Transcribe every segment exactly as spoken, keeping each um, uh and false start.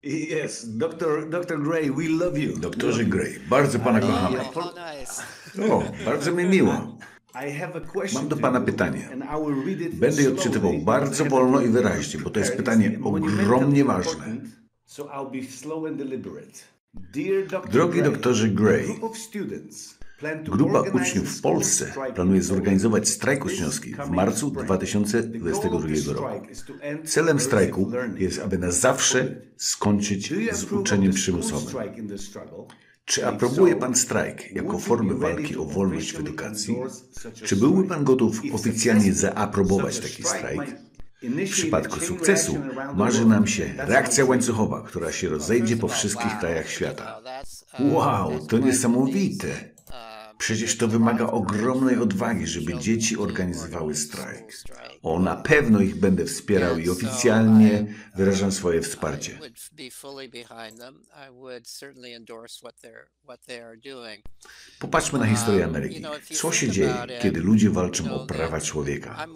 Yes, doktor doktor Gray, we love you. Doktorze Gray, bardzo pana kochamy. O, bardzo mi miło. Mam do pana pytanie. Będę je odczytywał bardzo wolno i wyraźnie, bo to jest pytanie ogromnie ważne. Drogi doktorze Gray, grupa uczniów w Polsce planuje zorganizować strajk uczniowski w marcu dwa tysiące dwudziestego drugiego roku. Celem strajku jest, aby na zawsze skończyć z uczeniem przymusowym. Czy aprobuje pan strajk jako formę walki o wolność w edukacji? Czy byłby pan gotów oficjalnie zaaprobować taki strajk? W przypadku sukcesu marzy nam się reakcja łańcuchowa, która się rozejdzie po wszystkich krajach świata. Wow, to niesamowite! Przecież to wymaga ogromnej odwagi, żeby dzieci organizowały strajk. O, na pewno ich będę wspierał i oficjalnie wyrażam swoje wsparcie. Popatrzmy na historię Ameryki. Co się dzieje, kiedy ludzie walczą o prawa człowieka?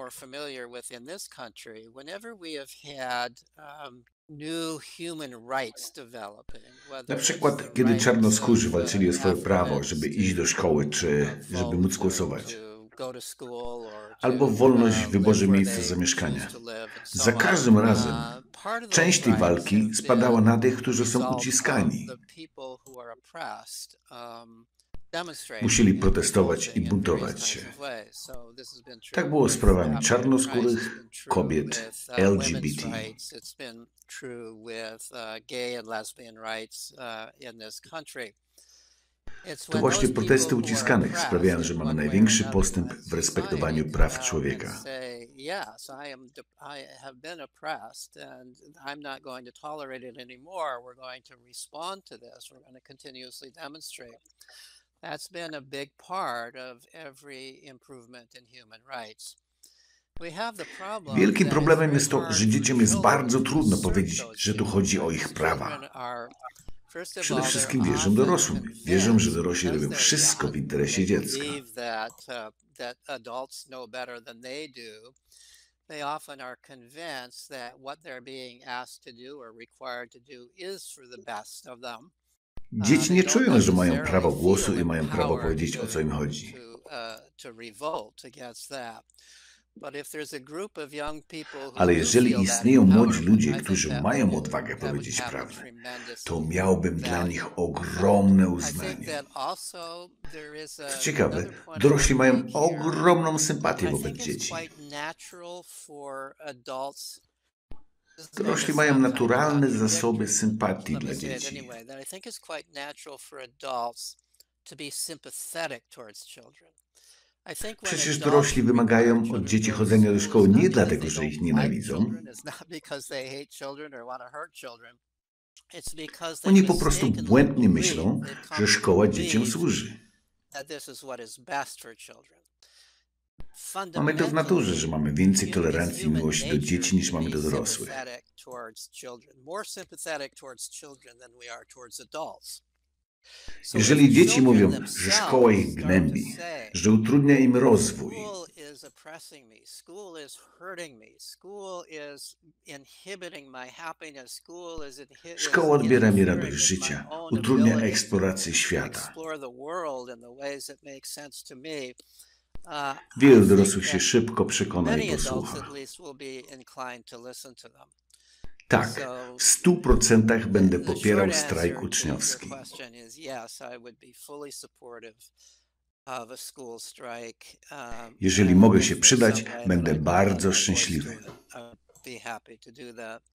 Na przykład, kiedy czarnoskórzy walczyli o swoje prawo, żeby iść do szkoły, czy żeby móc głosować. Albo wolność w wyborze miejsca zamieszkania. Za każdym razem część tej walki spadała na tych, którzy są uciskani. Musieli protestować i buntować się. Tak było z prawami czarnoskórych, kobiet, L G B T. To właśnie protesty uciskanych sprawiają, że mamy największy postęp w respektowaniu praw człowieka. That's been a big part of every improvement in human rights. Wielkim problemem jest to, że dzieciom jest bardzo trudno powiedzieć, że tu chodzi o ich prawa. Przede wszystkim wierzą dorosłym. Wierzą, że dorośli robią wszystko w interesie dziecka. They often are convinced that what they're being asked to do or required to do is for the best of them. Dzieci nie czują, że mają prawo głosu i mają prawo powiedzieć, o co im chodzi. Ale jeżeli istnieją młodzi ludzie, którzy mają odwagę powiedzieć prawdę, to miałbym dla nich ogromne uznanie. Co ciekawe, dorośli mają ogromną sympatię wobec dzieci. Dorośli mają naturalne zasoby sympatii dla dzieci. Przecież dorośli wymagają od dzieci chodzenia do szkoły nie dlatego, że ich nienawidzą. Oni po prostu błędnie myślą, że szkoła dzieciom służy. Mamy to w naturze, że mamy więcej tolerancji i miłości do dzieci niż mamy do dorosłych. Jeżeli dzieci mówią, że szkoła ich gnębi, że utrudnia im rozwój, szkoła odbiera mi radość życia, utrudnia eksplorację świata. Wielu dorosłych się szybko przekona i posłucha. Tak, w stu procentach będę popierał strajk uczniowski. Jeżeli mogę się przydać, będę bardzo szczęśliwy.